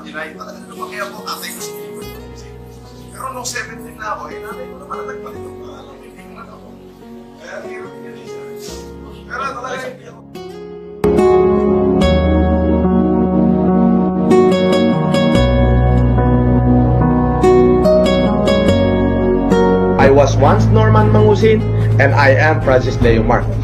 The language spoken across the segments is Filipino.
deny. Talaga na lumaki ako, tatay ko si Clifford Ponce. Pero nung 17 na ako, nanay ko naman ang nagpalit ng pangalan. Hindi ko na ako. Kaya hirap yan isa. Pero talaga hindi ako. I was once Norman Mangusin, and I am Francis Leo Marcos.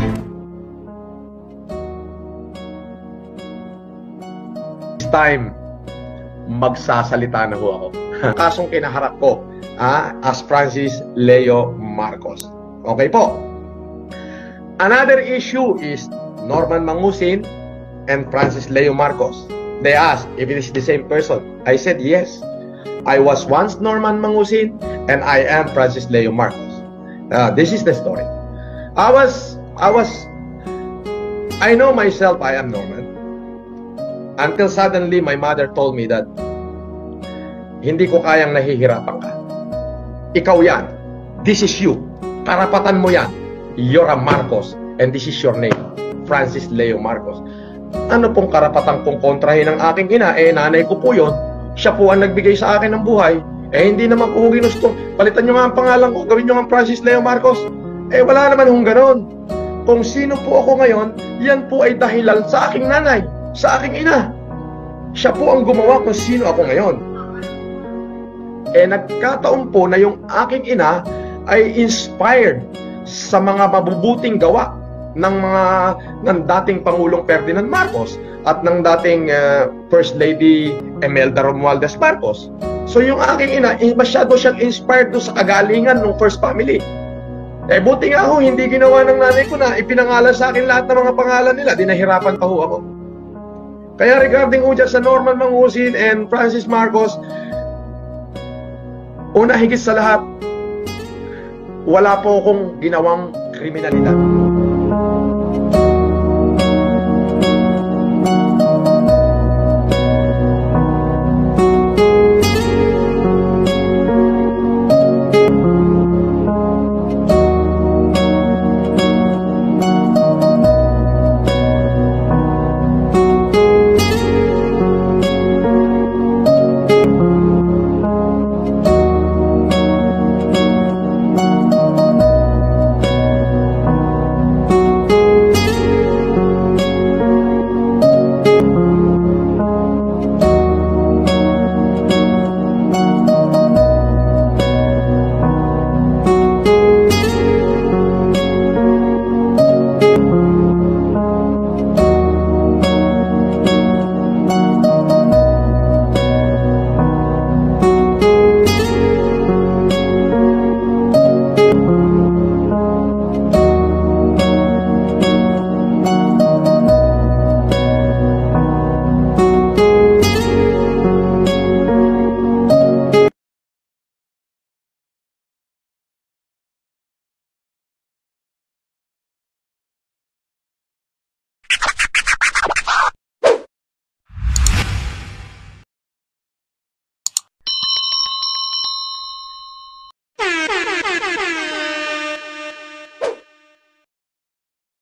This time, magsasalita na ho ako. Kasong kinaharap ko as Francis Leo Marcos. Okay po. Another issue is Norman Mangusin and Francis Leo Marcos. They asked if it is the same person. I said yes. I was once Norman Mangusin, and I am Francis Leo Marcos. This is the story. I know myself I am Norman. Until suddenly, my mother told me that hindi ko kayang nahihirapan ka. Ikaw yan. This is you. Karapatan mo yan. You're a Marcos, and this is your name, Francis Leo Marcos. Ano pong karapatan kong kontrahin ng aking ina? Nanay ko po yun. Siya po ang nagbigay sa akin ng buhay. Hindi naman po ginusto. Palitan nyo nga ang pangalan ko. Gawin nyo nga Francis Leo Marcos. Wala naman hong ganon. Kung sino po ako ngayon, yan po ay dahilan sa aking nanay, sa aking ina. Siya po ang gumawa kung sino ako ngayon. Nagkataon po na yung aking ina ay inspired sa mga mabubuting gawa ng dating Pangulong Ferdinand Marcos at ng dating First Lady Imelda Romualdez Marcos. So yung aking ina, masyado siyang inspired doon sa kagalingan ng First Family. Buti nga ako, hindi ginawa ng nanay ko na ipinangalan sa akin lahat ng mga pangalan nila. Dinahirapan pa ho ako. Kaya regarding ho dyan sa Norman Mangusin and Francis Marcos, una higit sa lahat, wala po akong ginawang kriminalidad.